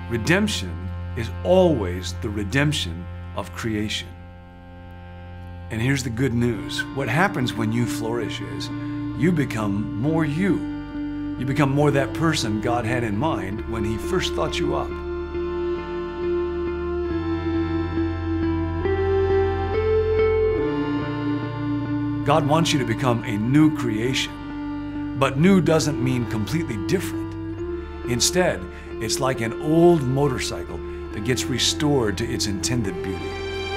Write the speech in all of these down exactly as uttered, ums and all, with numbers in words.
Redemption is always the redemption of creation. And here's the good news. What happens when you flourish is you become more you. You become more that person God had in mind when He first thought you up. God wants you to become a new creation, but new doesn't mean completely different. Instead, it's like an old motorcycle that gets restored to its intended beauty.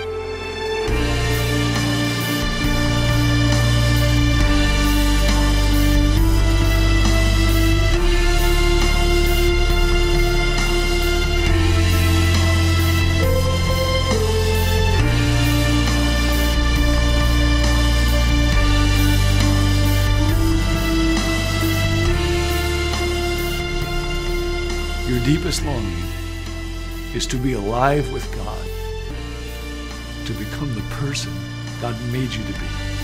Your deepest longing is to be alive with God, to become the person God made you to be.